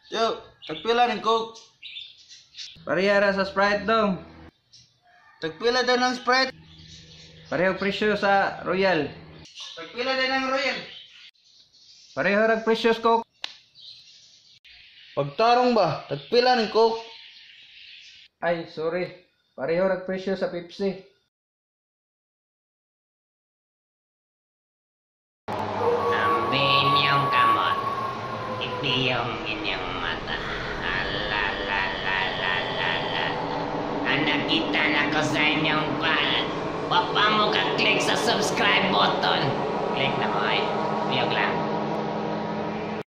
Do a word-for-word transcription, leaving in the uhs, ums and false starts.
Yo, tagpila ng Coke. Parehara sa Sprite daw. Tagpila daw ng Sprite. Pareho presyo sa Royal. Tagpila daw ng Royal. Pareho rag presyo sa Coke. Pagtarong ba? Tagpila ng Coke. Ay, sorry. Pareho rag presyo sa Pepsi. Ang inyong kamot, ipiyong inyong mata. Ala, la, la, la, la, la. Ang nakita na ko sa inyong pan. Wapa mo ka-click sa subscribe button. Click na mo ay. Piyog lang.